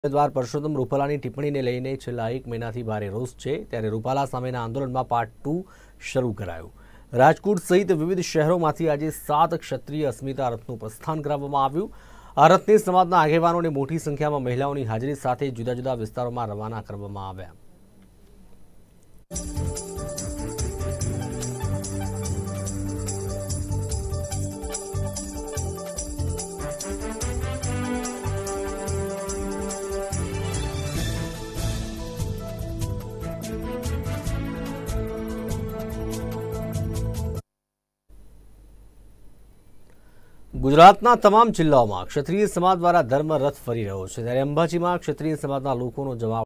ઉમેદવાર પરસોત્તમ રૂપાલાની ટિપ્પણીને લઈને છેલ્લા 1 મહિનાથી ભારે રોષ છે, ત્યારે રૂપાલા સામેના આંદોલનમાં પાર્ટ 2 શરૂ કરાયું। રાજકોટ સહિત વિવિધ શહેરોમાંથી આજે 7 ક્ષત્રિય અસ્મિતા રથનું પ્રસ્થાન કરવામાં આવ્યું। આ રથને સમાજના આગેવાનોને મોટી સંખ્યામાં મહિલાઓની હાજરી સાથે જુદા જુદા વિસ્તારોમાં રવાના કરવામાં આવ્યા। ગુજરાતના તમામ જિલ્લાઓમાં ક્ષત્રિય સમાજ દ્વારા ધર્મ રથ ફરી રહ્યો છે, ત્યારે અંબાજીમાં ક્ષત્રિય સમાજના લોકોનો જવાબ